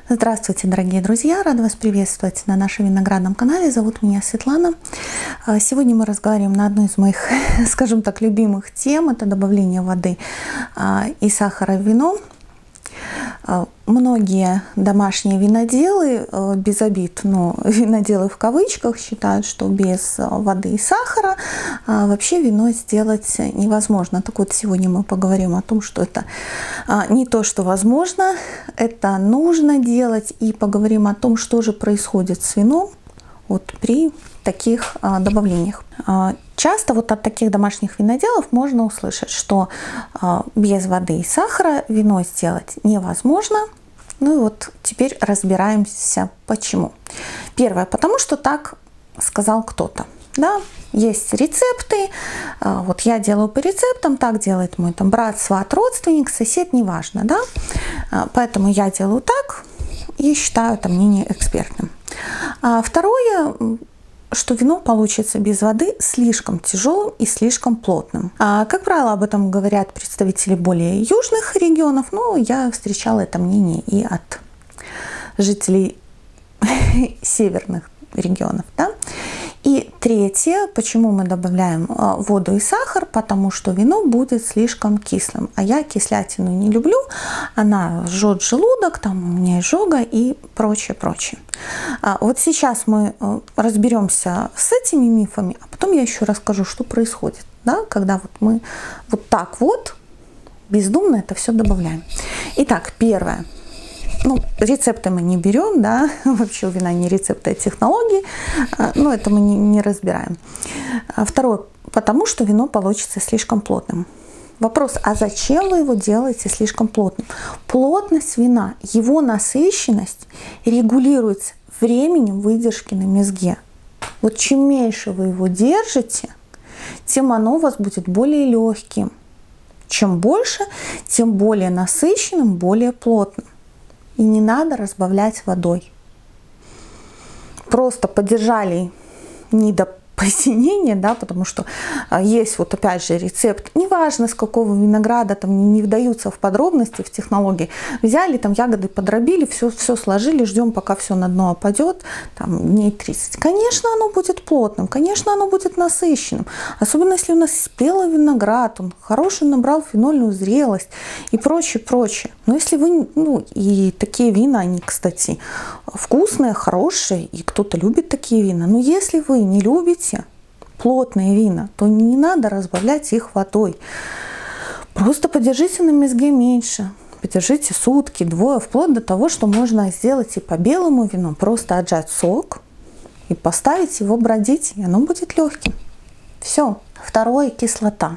Здравствуйте, дорогие друзья! Рада вас приветствовать на нашем виноградном канале. Зовут меня Светлана. Сегодня мы разговариваем на одну из моих, скажем так, любимых тем. Это добавление воды и сахара в вино. Многие домашние виноделы, без обид, но виноделы в кавычках, считают, что без воды и сахара вообще вино сделать невозможно. Так вот, сегодня мы поговорим о том, что это не то, что возможно, это нужно делать, и поговорим о том, что же происходит с вином вот при таких добавлениях. Часто вот от таких домашних виноделов можно услышать, что без воды и сахара вино сделать невозможно. Ну и вот теперь разбираемся, почему. Первое, потому что так сказал кто-то. Да, есть рецепты, вот я делаю по рецептам, так делает мой там брат, сват, родственник, сосед, неважно, да. Поэтому я делаю так и считаю это мнение экспертным. А второе, что вино получится без воды слишком тяжелым и слишком плотным. Как правило, об этом говорят представители более южных регионов, но я встречала это мнение и от жителей северных регионов. Да? И третье, почему мы добавляем воду и сахар, потому что вино будет слишком кислым. А я кислятину не люблю, она жжет желудок, там у меня изжога и прочее, прочее. Вот сейчас мы разберемся с этими мифами, а потом я еще расскажу, что происходит, да, когда вот мы вот так вот бездумно это все добавляем. Итак, первое. Рецепты мы не берем, да, вообще у вина не рецепты, а технологии, но это мы не разбираем. Второе, потому что вино получится слишком плотным. Вопрос, а зачем вы его делаете слишком плотным? Плотность вина, его насыщенность регулируется временем выдержки на мезге. Вот чем меньше вы его держите, тем оно у вас будет более легким. Чем больше, тем более насыщенным, более плотным. И не надо разбавлять водой. Просто подержали не до посинения, да, потому что есть вот опять же рецепт, неважно с какого винограда, там не вдаются в подробности, в технологии, взяли там ягоды, подробили, все сложили, ждем пока все на дно опадет, там дней 30. Конечно, оно будет плотным, конечно, оно будет насыщенным, особенно если у нас спелый виноград, он хороший набрал фенольную зрелость и прочее, прочее. Но если вы, и такие вина, они, кстати, вкусные, хорошие, и кто-то любит такие вина, но если вы не любите плотные вина, то не надо разбавлять их водой. Просто подержите на мезге меньше. Подержите сутки, двое, вплоть до того, что можно сделать и по белому вину. Просто отжать сок и поставить его бродить, и оно будет легким. Все. Второе, кислота.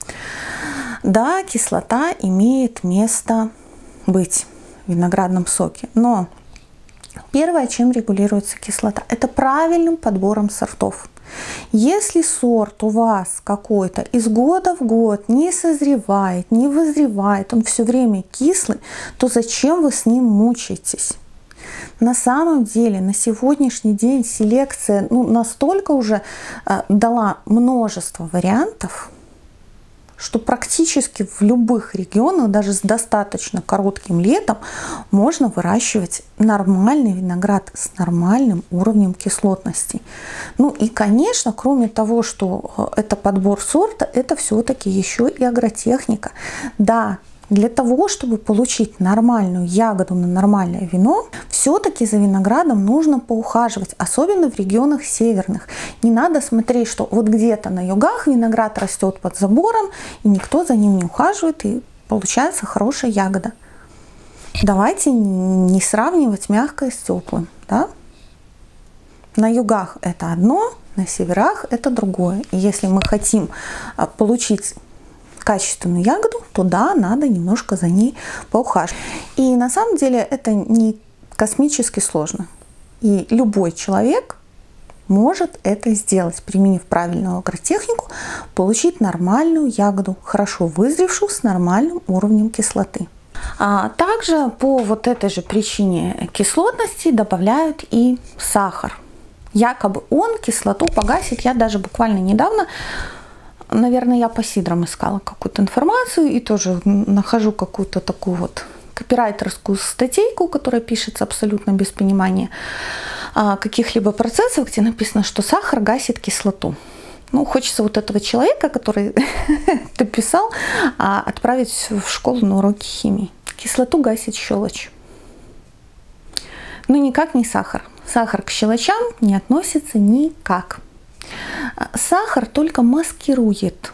Да, кислота имеет место быть в виноградном соке. Но первое, чем регулируется кислота, это правильным подбором сортов. Если сорт у вас какой-то из года в год не созревает, не вызревает, он все время кислый, то зачем вы с ним мучаетесь? На самом деле на сегодняшний день селекция настолько уже дала множество вариантов, что практически в любых регионах, даже с достаточно коротким летом, можно выращивать нормальный виноград с нормальным уровнем кислотности. И, конечно, кроме того, что это подбор сорта, это все-таки еще и агротехника. Да, для того, чтобы получить нормальную ягоду на нормальное вино, все-таки за виноградом нужно поухаживать, особенно в регионах северных. Не надо смотреть, что вот где-то на югах виноград растет под забором, и никто за ним не ухаживает, и получается хорошая ягода. Давайте не сравнивать мягкое с теплым. Да? На югах это одно, на северах это другое. И если мы хотим получить качественную ягоду, то да, надо немножко за ней поухаживать. И на самом деле это не космически сложно. И любой человек может это сделать, применив правильную агротехнику, получить нормальную ягоду, хорошо вызревшую, с нормальным уровнем кислоты. Также по вот этой же причине кислотности добавляют и сахар. Якобы он кислоту погасит. Я даже буквально недавно, наверное, я по сидрам искала какую-то информацию и тоже нахожу какую-то такую вот копирайтерскую статейку, которая пишется абсолютно без понимания каких-либо процессов, где написано, что сахар гасит кислоту. Ну, хочется вот этого человека, который это писал, отправить в школу на уроки химии. Кислоту гасит щелочь. Но никак не сахар. Сахар к щелочам не относится никак. Сахар только маскирует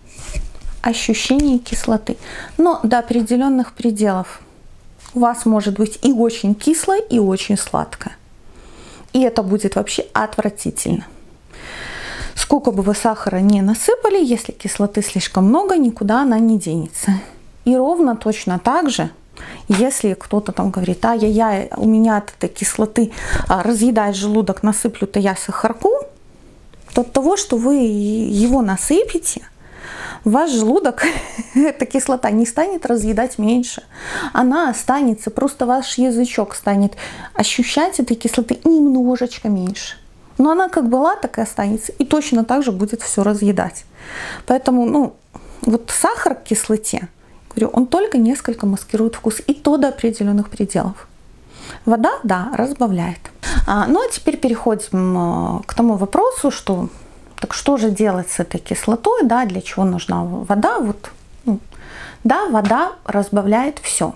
ощущение кислоты, но до определенных пределов. У вас может быть и очень кислое, и очень сладкое. И это будет вообще отвратительно. Сколько бы вы сахара не насыпали, если кислоты слишком много, никуда она не денется. И ровно точно так же, если кто-то там говорит, ай-яй-яй, у меня от этой кислоты разъедает желудок, насыплю-то я сахарку, то от того, что вы его насыпите, ваш желудок, эта кислота не станет разъедать меньше. Она останется, просто ваш язычок станет ощущать этой кислоты немножечко меньше. Но она как была, так и останется. И точно так же будет все разъедать. Поэтому, вот сахар к кислоте, говорю, он только несколько маскирует вкус. И то до определенных пределов. Вода, да, разбавляет. Ну а теперь переходим к тому вопросу, что так что же делать с этой кислотой, да, для чего нужна вода? Вот, да, вода разбавляет все.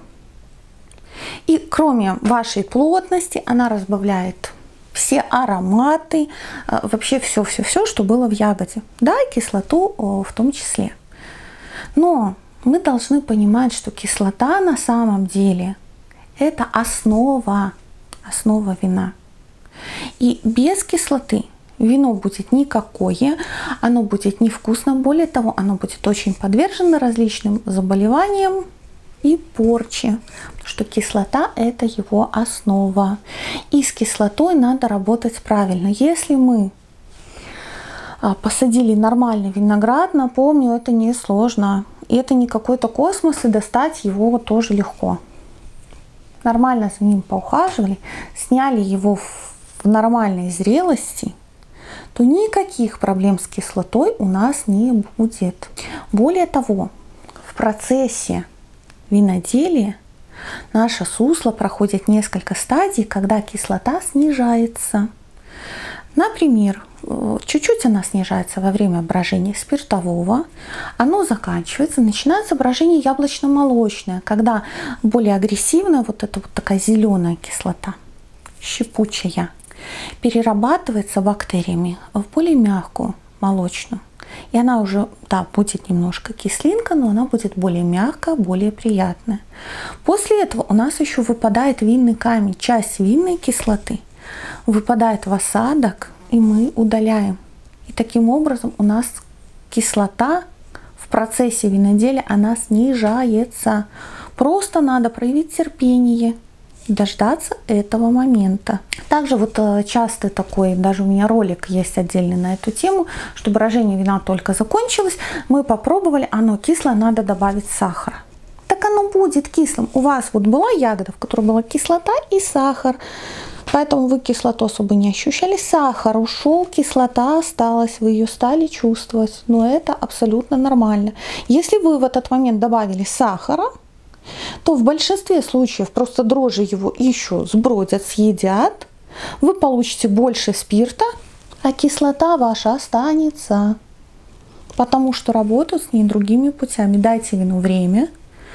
И кроме вашей плотности, она разбавляет все ароматы, вообще все, что было в ягоде. Да, и кислоту в том числе. Но мы должны понимать, что кислота на самом деле это основа вина. И без кислоты вино будет никакое, оно будет невкусным, более того, оно будет очень подвержено различным заболеваниям и порче, потому что кислота – это его основа. И с кислотой надо работать правильно. Если мы посадили нормальный виноград, напомню, это не сложно. И это не какой-то космос, и достать его тоже легко. Нормально за ним поухаживали, сняли его в нормальной зрелости, то никаких проблем с кислотой у нас не будет. Более того, в процессе виноделия наше сусло проходит несколько стадий, когда кислота снижается. Например, чуть-чуть она снижается во время брожения спиртового, оно заканчивается, начинается брожение яблочно-молочное, когда более агрессивная вот эта вот такая зеленая кислота, щепучая, перерабатывается бактериями в более мягкую молочную. И она уже, да, будет немножко кислинка, но она будет более мягкая, более приятная. После этого у нас еще выпадает винный камень, часть винной кислоты выпадает в осадок, и мы удаляем. И таким образом у нас кислота в процессе виноделия, она снижается. Просто надо проявить терпение, дождаться этого момента. Также вот часто такой, даже у меня ролик есть отдельный на эту тему, что брожение вина только закончилось, мы попробовали, оно кислое, надо добавить сахара. Так оно будет кислым. У вас вот была ягода, в которой была кислота и сахар, поэтому вы кислоту особо не ощущали. Сахар ушел, кислота осталась, вы ее стали чувствовать, но это абсолютно нормально. Если вы в этот момент добавили сахара, то в большинстве случаев просто дрожжи его еще сбродят, съедят, вы получите больше спирта, а кислота ваша останется, потому что работают с ней другими путями. Дайте вину время,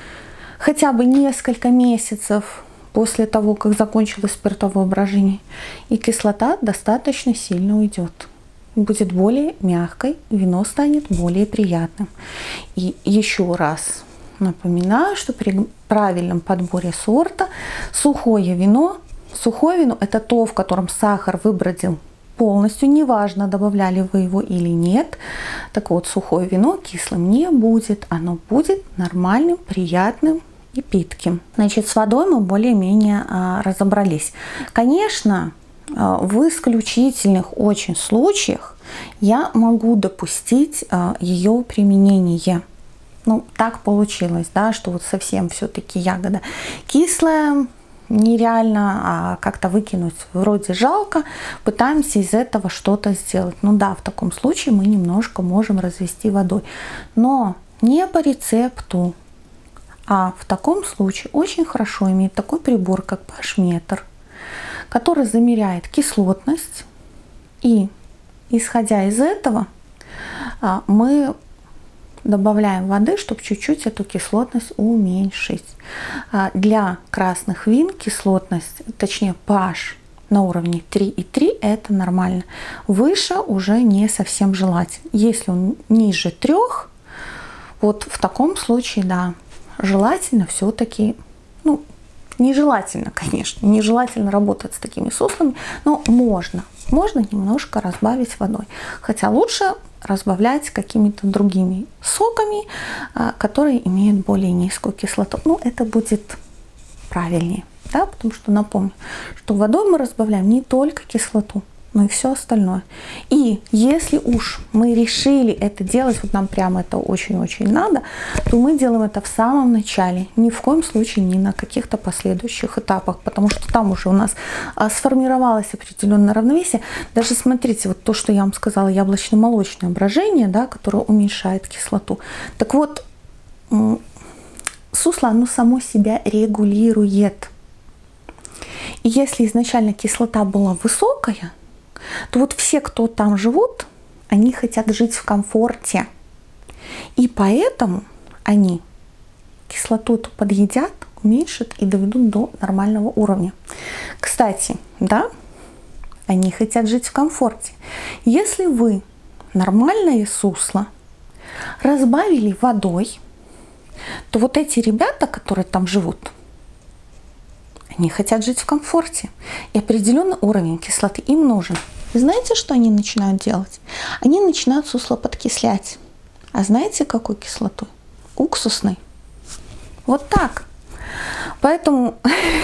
хотя бы несколько месяцев после того, как закончилось спиртовое брожение, и кислота достаточно сильно уйдет. Будет более мягкой, вино станет более приятным. И еще раз напоминаю, что при правильном подборе сорта сухое вино это то, в котором сахар выбродил полностью, неважно, добавляли вы его или нет. Так вот, сухое вино кислым не будет, оно будет нормальным, приятным и питким. Значит, с водой мы более-менее разобрались. Конечно, в исключительных очень случаях я могу допустить ее применение. Ну, так получилось, да, что вот совсем все-таки ягода кислая, нереально как-то выкинуть, вроде жалко, пытаемся из этого что-то сделать. Ну да, в таком случае мы немножко можем развести водой, но не по рецепту, А в таком случае очень хорошо иметь такой прибор, как pH-метр, который замеряет кислотность. И исходя из этого, мы добавляем воды, чтобы чуть-чуть эту кислотность уменьшить. Для красных вин кислотность, точнее pH на уровне 3,3 это нормально. Выше уже не совсем желательно. Если он ниже 3, вот в таком случае, да, желательно все-таки, ну, нежелательно, конечно, нежелательно работать с такими суслами, но можно немножко разбавить водой. Хотя лучше разбавлять какими-то другими соками, которые имеют более низкую кислоту. Ну, это будет правильнее, да, потому что напомню, что водой мы разбавляем не только кислоту, но и все остальное. И если уж мы решили это делать, вот нам прямо это очень-очень надо, то мы делаем это в самом начале, ни в коем случае не на каких-то последующих этапах, потому что там уже у нас сформировалось определенное равновесие. Даже смотрите, вот то, что я вам сказала, яблочно-молочное брожение, да, которое уменьшает кислоту. Так вот, сусло, оно само себя регулирует. И если изначально кислота была высокая, то вот все, кто там живут, они хотят жить в комфорте. И поэтому они кислоту эту подъедят, уменьшат и доведут до нормального уровня. Кстати, да, они хотят жить в комфорте. Если вы нормальное сусло разбавили водой, то вот эти ребята, которые там живут, они хотят жить в комфорте. И определенный уровень кислоты им нужен. И знаете, что они начинают делать? Они начинают сусло подкислять. А знаете, какой кислотой? Уксусной. Вот так. Поэтому,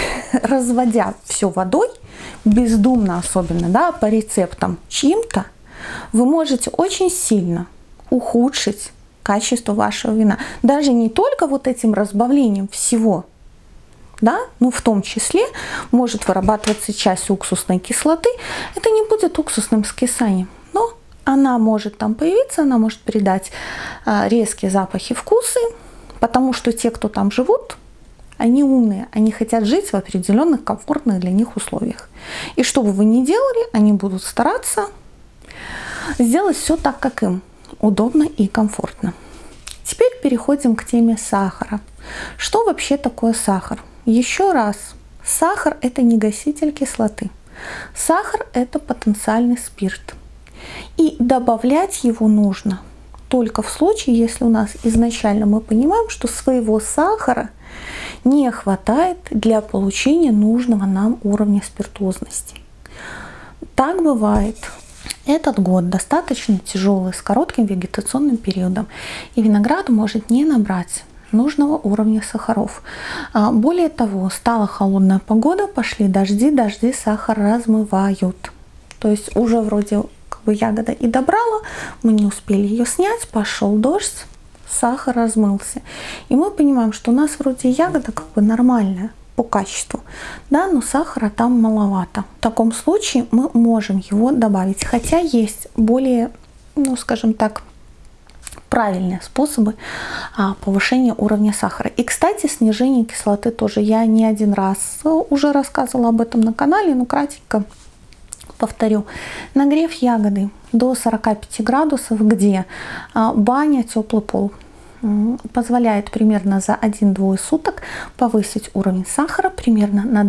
разводя все водой, бездумно особенно, да, по рецептам чьим-то, вы можете очень сильно ухудшить качество вашего вина. Даже не только вот этим разбавлением всего, да, ну в том числе может вырабатываться часть уксусной кислоты. Это не будет уксусным скисанием, но она может там появиться, она может придать резкие запахи, вкусы, потому что те, кто там живут, они умные, они хотят жить в определенных комфортных для них условиях. И что бы вы ни делали, они будут стараться сделать все так, как им удобно и комфортно. Теперь переходим к теме сахара. Что вообще такое сахар? Еще раз, сахар – это не гаситель кислоты. Сахар – это потенциальный спирт. И добавлять его нужно только в случае, если у нас изначально мы понимаем, что своего сахара не хватает для получения нужного нам уровня спиртозности. Так бывает. Этот год достаточно тяжелый, с коротким вегетационным периодом, и виноград может не набрать нужного уровня сахаров. Более того, стала холодная погода, пошли дожди, сахар размывают. То есть уже вроде как бы ягода и добрала, мы не успели ее снять, пошел дождь, сахар размылся. И мы понимаем, что у нас вроде ягода как бы нормальная по качеству, да, но сахара там маловато. В таком случае мы можем его добавить, хотя есть более, ну скажем так, правильные способы повышения уровня сахара. И, кстати, снижение кислоты тоже. Я не один раз уже рассказывала об этом на канале, но кратенько повторю. Нагрев ягоды до 45 градусов, где баня, теплый пол, позволяет примерно за 1-2 суток повысить уровень сахара примерно на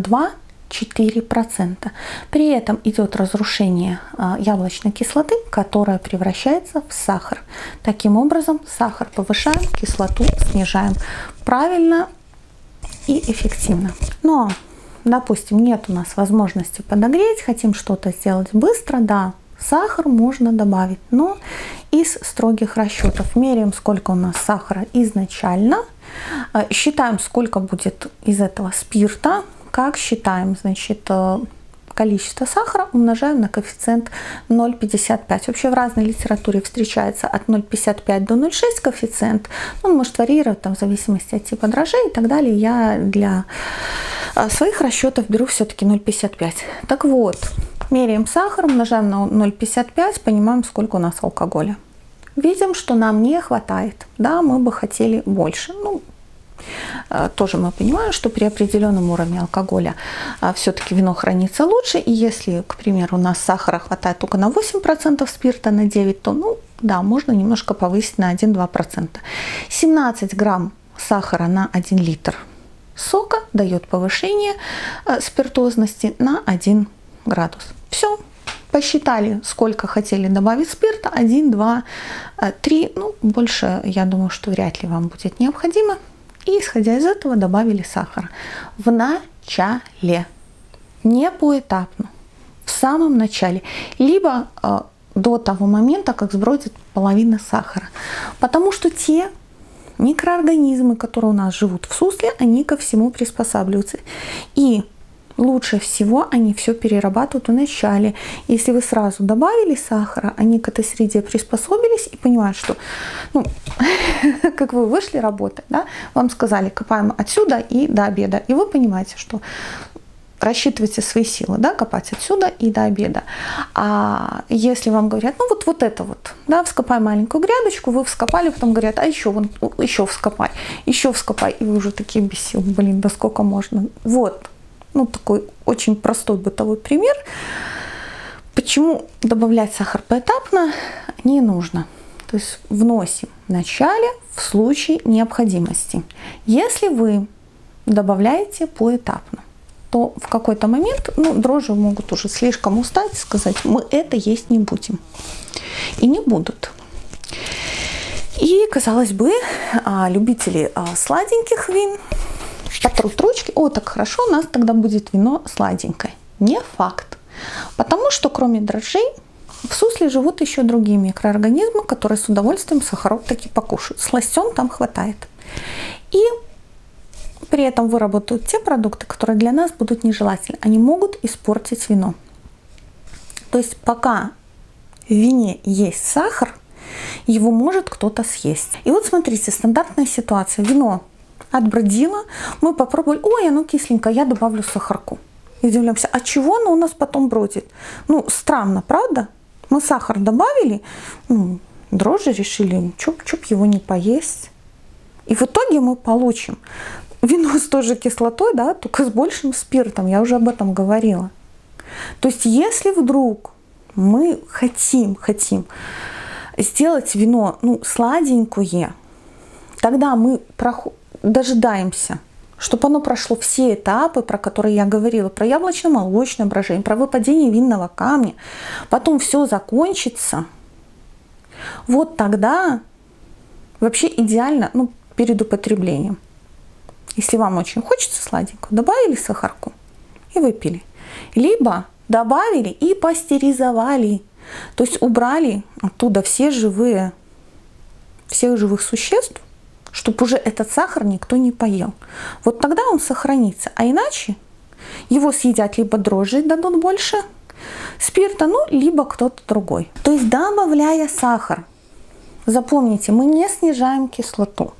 2-4%. При этом идет разрушение яблочной кислоты, которая превращается в сахар. Таким образом, сахар повышаем, кислоту снижаем. Правильно и эффективно. Но, допустим, нет у нас возможности подогреть, хотим что-то сделать быстро, да, сахар можно добавить, но из строгих расчетов. Меряем, сколько у нас сахара изначально, считаем, сколько будет из этого спирта. Как считаем? Значит, количество сахара умножаем на коэффициент 0,55. Вообще в разной литературе встречается от 0,55 до 0,6 коэффициент. Он может варьировать там, в зависимости от типа дрожжей и так далее. Я для своих расчетов беру все-таки 0,55. Так вот, меряем сахар, умножаем на 0,55, понимаем, сколько у нас алкоголя. Видим, что нам не хватает. Да, мы бы хотели больше. Ну, Тоже мы понимаем, что при определенном уровне алкоголя все-таки вино хранится лучше. И если, к примеру, у нас сахара хватает только на 8%, спирта на 9%, то, ну, да, можно немножко повысить на 1-2%. 17 грамм сахара на 1 литр сока дает повышение спиртозности на 1 градус. Все. Посчитали, сколько хотели добавить спирта. 1, 2, 3. Ну, больше, я думаю, что вряд ли вам будет необходимо. И, исходя из этого, добавили сахар. В начале. Не поэтапно. В самом начале. Либо до того момента, как сбродит половина сахара. Потому что те микроорганизмы, которые у нас живут в сусле, они ко всему приспосабливаются. И лучше всего они все перерабатывают в начале. Если вы сразу добавили сахара, они к этой среде приспособились и понимают, что, ну, как вы вышли работать, да, вам сказали, копаем отсюда и до обеда. И вы понимаете, что рассчитывайте свои силы, да, копать отсюда и до обеда. А если вам говорят, ну вот это вот, да, вскопай маленькую грядочку, вы вскопали, потом говорят, а еще вскопай, и вы уже такие без сил, блин, да сколько можно. Вот. Ну, такой очень простой бытовой пример. Почему добавлять сахар поэтапно не нужно. То есть вносим в начале в случае необходимости. Если вы добавляете поэтапно, то в какой-то момент, ну, дрожжи могут уже слишком устать и сказать, мы это есть не будем. И не будут. И, казалось бы, любители сладеньких вин потрут ручки, о, так хорошо, у нас тогда будет вино сладенькое. Не факт. Потому что кроме дрожжей в сусле живут еще другие микроорганизмы, которые с удовольствием сахарок таки покушают. Сластен там хватает. И при этом выработают те продукты, которые для нас будут нежелательны. Они могут испортить вино. То есть пока в вине есть сахар, его может кто-то съесть. И вот смотрите, стандартная ситуация. Вино отбродило, мы попробовали, ой, оно кисленькое, я добавлю сахарку. И удивляемся, а чего оно у нас потом бродит? Ну, странно, правда? Мы сахар добавили, дрожжи решили, чуп-чуп его не поесть. И в итоге мы получим вино с той же кислотой, да, только с большим спиртом, я уже об этом говорила. То есть, если вдруг мы хотим сделать вино, ну, сладенькое, тогда мы дожидаемся, чтобы оно прошло все этапы, про которые я говорила, про яблочно-молочное брожение, про выпадение винного камня, потом все закончится. Вот тогда вообще идеально, ну, перед употреблением. Если вам очень хочется сладенького, добавили сахарку и выпили. Либо добавили и пастеризовали. То есть убрали оттуда всех живых существ, чтобы уже этот сахар никто не поел. Вот тогда он сохранится. А иначе его съедят либо дрожжи дадут больше спирта, ну, либо кто-то другой. То есть добавляя сахар, запомните, мы не снижаем кислоту.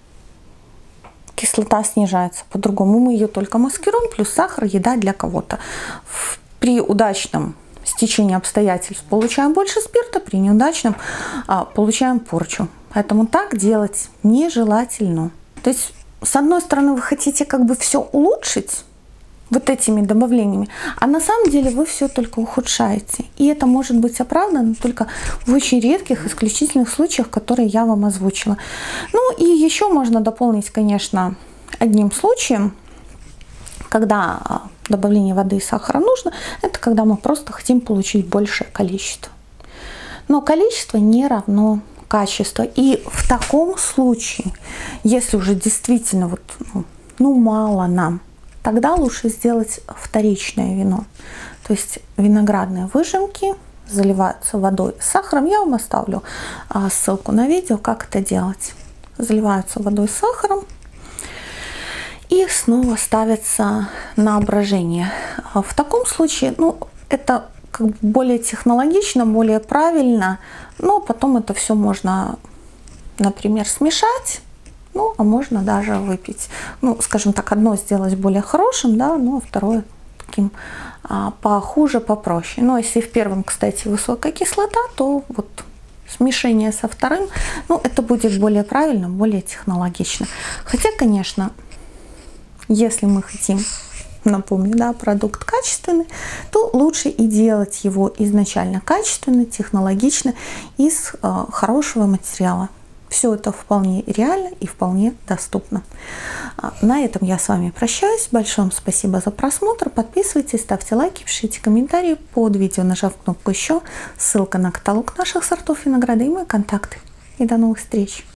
Кислота снижается по-другому. Мы ее только маскируем, плюс сахар, еда для кого-то. При удачном стечении обстоятельств получаем больше спирта, при неудачном получаем порчу. Поэтому так делать нежелательно. То есть, с одной стороны, вы хотите как бы все улучшить вот этими добавлениями, а на самом деле вы все только ухудшаете. И это может быть оправдано только в очень редких, исключительных случаях, которые я вам озвучила. Ну и еще можно дополнить, конечно, одним случаем, когда добавление воды и сахара нужно, это когда мы просто хотим получить большее количество. Но количество не равно качество. И в таком случае, если уже действительно вот, мало нам, тогда лучше сделать вторичное вино. То есть виноградные выжимки заливаются водой с сахаром. Я вам оставлю ссылку на видео, как это делать. Заливаются водой с сахаром и снова ставятся на брожение. В таком случае, это как бы более технологично, более правильно, но потом это все можно, например, смешать, а можно даже выпить. Скажем так, одно сделать более хорошим, да, а второе таким похуже, попроще. Но если в первом, кстати, высокая кислота, то вот смешение со вторым, ну, это будет более правильно, более технологично. Хотя, конечно, если мы хотим, напомню, да, продукт качественный, то лучше и делать его изначально качественно, технологично, из хорошего материала. Все это вполне реально и вполне доступно. На этом я с вами прощаюсь. Большое вам спасибо за просмотр. Подписывайтесь, ставьте лайки, пишите комментарии под видео, нажав кнопку «Еще». Ссылка на каталог наших сортов винограда и мои контакты. И до новых встреч!